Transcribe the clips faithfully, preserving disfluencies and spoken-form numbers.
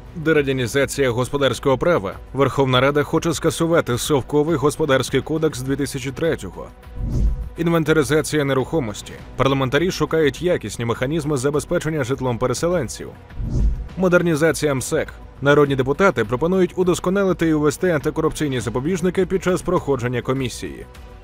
Дерадянізація господарського права. Верховна Рада хоче скасувати совковий господарський кодекс дві тисячі третього. Інвентаризація нерухомості. Парламентарі шукають якісні механізми забезпечення житлом переселенців. Модернізація МСЕК. Народні депутати пропонують удосконалити і ввести антикорупційні запобіжники під час проходження комісії.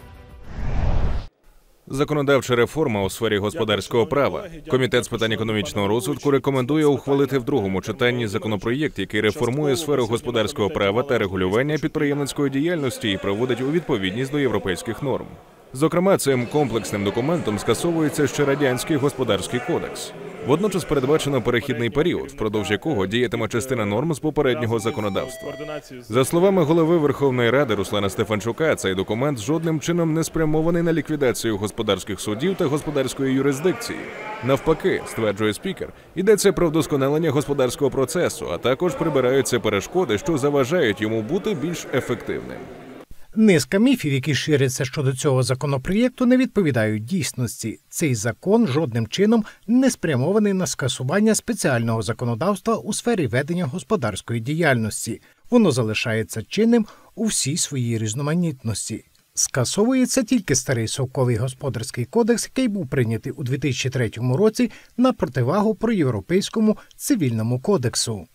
Законодавча реформа у сфері господарського права. Комітет з питань економічного розвитку рекомендує ухвалити в другому читанні законопроєкт, який реформує сферу господарського права та регулювання підприємницької діяльності і приводить у відповідність до європейських норм. Зокрема, цим комплексним документом скасовується ще Радянський господарський кодекс. Водночас передбачено перехідний період, впродовж якого діятиме частина норм з попереднього законодавства. За словами голови Верховної Ради Руслана Стефанчука, цей документ жодним чином не спрямований на ліквідацію господарських судів та господарської юрисдикції. Навпаки, стверджує спікер, йдеться про вдосконалення господарського процесу, а також прибираються перешкоди, що заважають йому бути більш ефективним. Низка міфів, які ширяться щодо цього законопроєкту, не відповідають дійсності. Цей закон жодним чином не спрямований на скасування спеціального законодавства у сфері ведення господарської діяльності. Воно залишається чинним у всій своїй різноманітності. Скасовується тільки старий совковий господарський кодекс, який був прийнятий у дві тисячі третьому році на противагу проєвропейському цивільному кодексу.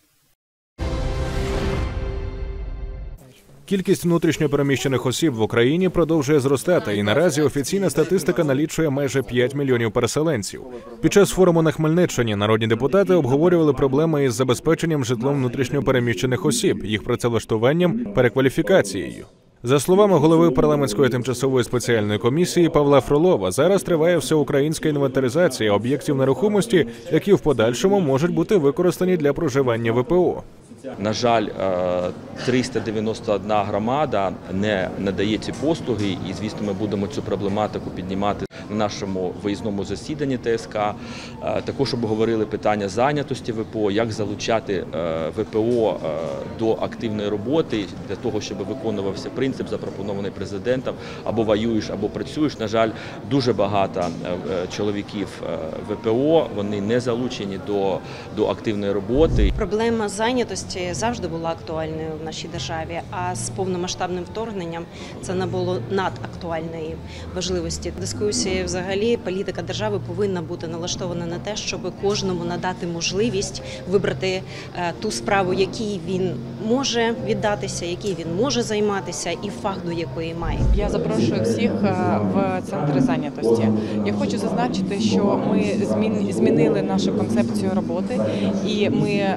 Кількість внутрішньо переміщених осіб в Україні продовжує зростати, і наразі офіційна статистика налічує майже п'ять мільйонів переселенців. Під час форуму на Хмельниччині народні депутати обговорювали проблеми із забезпеченням житлом внутрішньо переміщених осіб, їх працевлаштуванням, перекваліфікацією. За словами голови парламентської тимчасової спеціальної комісії Павла Фролова, зараз триває всеукраїнська інвентаризація об'єктів нерухомості, які в подальшому можуть бути використані для проживання ВПО. На жаль, триста дев'яносто одна громада не надає ці послуги, і, звісно, ми будемо цю проблематику піднімати на нашому виїзному засіданні ТСК. Також обговорили питання зайнятості ВПО, як залучати ВПО до активної роботи, для того, щоб виконувався принцип, запропонований президентом, або воюєш, або працюєш. На жаль, дуже багато чоловіків ВПО, вони не залучені до, до активної роботи. Проблема зайнятості завжди була актуальною в нашій державі, а з повномасштабним вторгненням це набуло надактуальної важливості. Дискусії взагалі, політика держави повинна бути налаштована на те, щоб кожному надати можливість вибрати ту справу, якій він може віддатися, якій він може займатися і фах, до якої має. Я запрошую всіх в центри зайнятості. Я хочу зазначити, що ми змінили нашу концепцію роботи, і ми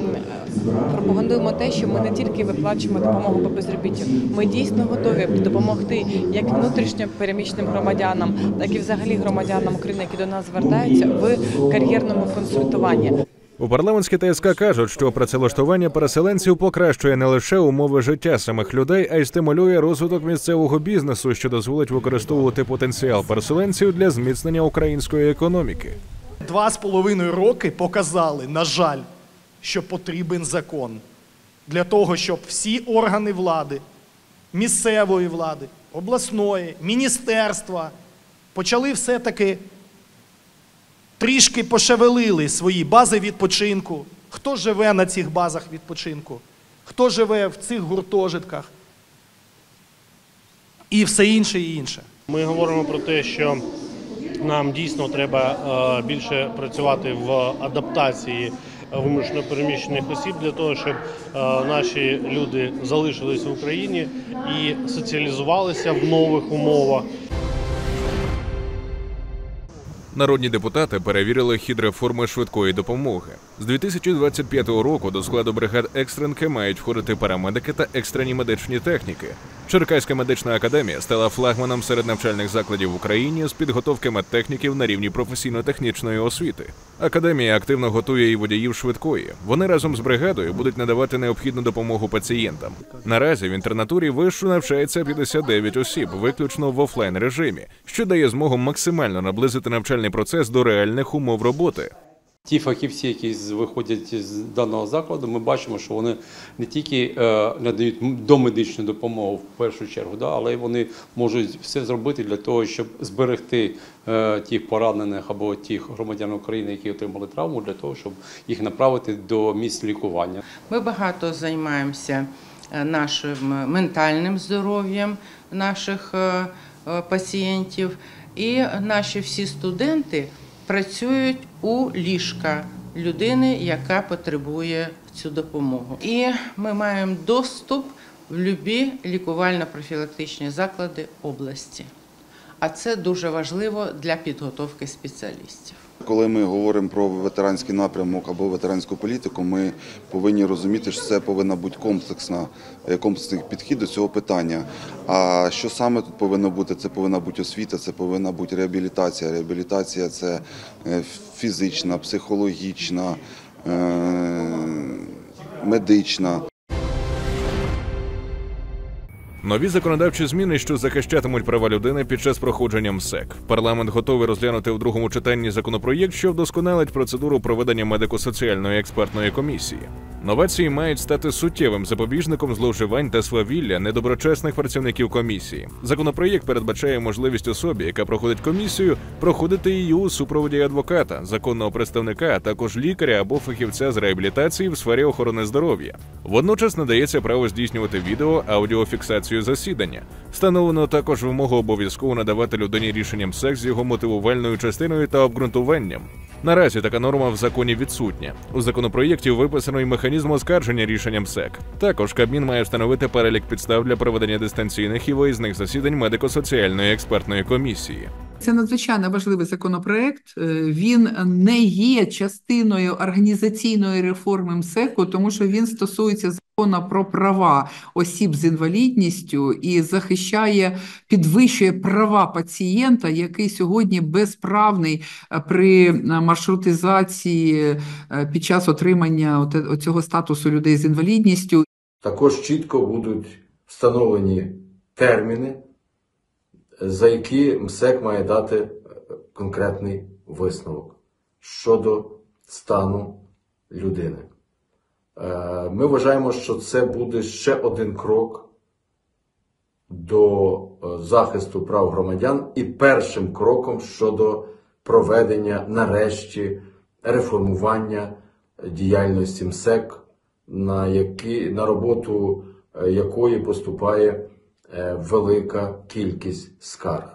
пропагандуємо те, що ми не тільки виплачуємо допомогу по безробіттю, ми дійсно готові допомогти як внутрішньо переміщеним громадянам, так і взагалі громадянам України, які до нас звертаються, в кар'єрному консультуванні. У парламентській ТСК кажуть, що працевлаштування переселенців покращує не лише умови життя самих людей, а й стимулює розвиток місцевого бізнесу, що дозволить використовувати потенціал переселенців для зміцнення української економіки. Два з половиною роки показали, на жаль, що потрібен закон для того, щоб всі органи влади, місцевої влади, обласної, міністерства почали все-таки трішки пошевелили свої бази відпочинку. Хто живе на цих базах відпочинку, хто живе в цих гуртожитках і все інше і інше. Ми говоримо про те, що нам дійсно треба більше працювати в адаптації вимушено переміщених осіб для того, щоб наші люди залишились в Україні і соціалізувалися в нових умовах. Народні депутати перевірили хід реформи швидкої допомоги. З дві тисячі двадцять п'ятого року до складу бригад екстренки мають входити парамедики та екстрені медичні техніки. Черкаська медична академія стала флагманом серед навчальних закладів в Україні з підготовки медтехніків на рівні професійно-технічної освіти. Академія активно готує і водіїв швидкої. Вони разом з бригадою будуть надавати необхідну допомогу пацієнтам. Наразі в інтернатурі вишу навчається п'ятдесят дев'ять осіб, виключно в офлайн-режимі, що дає змогу максимально наблизити навчальний процес до реальних умов роботи. Ті фахівці, які виходять з даного закладу, ми бачимо, що вони не тільки надають домедичну допомогу в першу чергу, але й вони можуть все зробити для того, щоб зберегти тих поранених або тих громадян України, які отримали травму, для того, щоб їх направити до місць лікування. Ми багато займаємося нашим ментальним здоров'ям наших пацієнтів, і наші всі студенти працюють у ліжка людини, яка потребує цю допомогу. І ми маємо доступ в любі лікувально-профілактичні заклади області. А це дуже важливо для підготовки спеціалістів. Коли ми говоримо про ветеранський напрямок або ветеранську політику, ми повинні розуміти, що це повинна бути комплексна, комплексний підхід до цього питання. А що саме тут повинно бути? Це повинна бути освіта, це повинна бути реабілітація. Реабілітація – це фізична, психологічна, медична. Нові законодавчі зміни, що захищатимуть права людини під час проходження МСЕК. Парламент готовий розглянути в другому читанні законопроєкт, що вдосконалить процедуру проведення медико-соціальної експертної комісії. Новації мають стати суттєвим запобіжником зловживань та свавілля недоброчесних працівників комісії. Законопроєкт передбачає можливість особі, яка проходить комісію, проходити її у супроводі адвоката, законного представника, а також лікаря або фахівця з реабілітації в сфері охорони здоров'я. Водночас надається право здійснювати відео, аудіофіксацію засідання. Встановлено також вимогу обов'язково надавати людині рішення МСЕК з його мотивувальною частиною та обґрунтуванням. Наразі така норма в законі відсутня. У законопроєкті виписано й механізм оскарження рішення МСЕК. Також Кабмін має встановити перелік підстав для проведення дистанційних і виїзних засідань медико-соціальної експертної комісії. Це надзвичайно важливий законопроект. Він не є частиною організаційної реформи МСЕКу, тому що він стосується закону про права осіб з інвалідністю і захищає, підвищує права пацієнта, який сьогодні безправний при маршрутизації під час отримання цього статусу людей з інвалідністю. Також чітко будуть встановлені терміни, за які МСЕК має дати конкретний висновок щодо стану людини. Ми вважаємо, що це буде ще один крок до захисту прав громадян і першим кроком щодо проведення, нарешті, реформування діяльності МСЕК, на, які, на роботу якої поступає велика кількість скарг.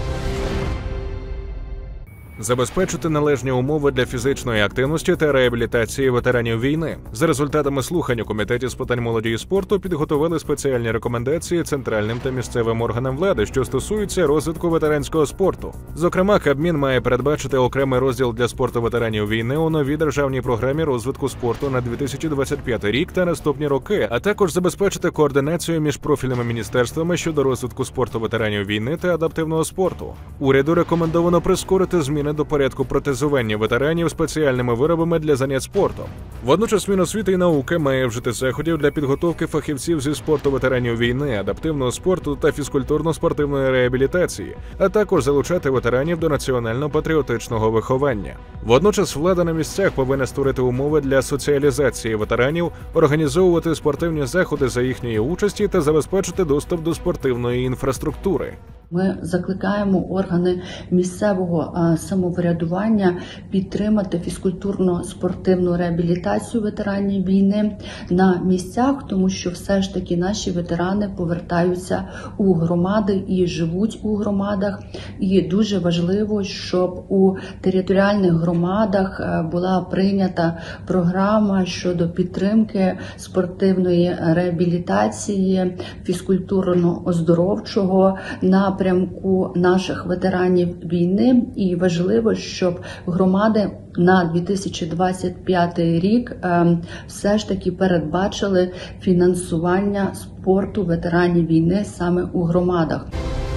Забезпечити належні умови для фізичної активності та реабілітації ветеранів війни. За результатами слухань у Комітеті з питань молоді і спорту підготували спеціальні рекомендації центральним та місцевим органам влади, що стосуються розвитку ветеранського спорту. Зокрема, Кабмін має передбачити окремий розділ для спорту ветеранів війни у новій державній програмі розвитку спорту на дві тисячі двадцять п'ятий рік та наступні роки, а також забезпечити координацію між профільними міністерствами щодо розвитку спорту ветеранів війни та адаптивного спорту. Уряду рекомендовано прискорити зміни до порядку протезування ветеранів спеціальними виробами для занять спортом. Водночас Міносвіти і науки має вжити заходів для підготовки фахівців зі спорту ветеранів війни, адаптивного спорту та фізкультурно-спортивної реабілітації, а також залучати ветеранів до національно-патріотичного виховання. Водночас влада на місцях повинна створити умови для соціалізації ветеранів, організовувати спортивні заходи за їхньої участі та забезпечити доступ до спортивної інфраструктури. Ми закликаємо органи місцевого самоврядування підтримати фізкультурно-спортивну реабілітацію ветеранів війни на місцях, тому що все ж таки наші ветерани повертаються у громади і живуть у громадах. І дуже важливо, щоб у територіальних громадах була прийнята програма щодо підтримки спортивної реабілітації, фізкультурно-оздоровчого напрямку напрямку наших ветеранів війни, і важливо, щоб громади на дві тисячі двадцять п'ятий рік е, все ж таки передбачили фінансування спорту ветеранів війни саме у громадах.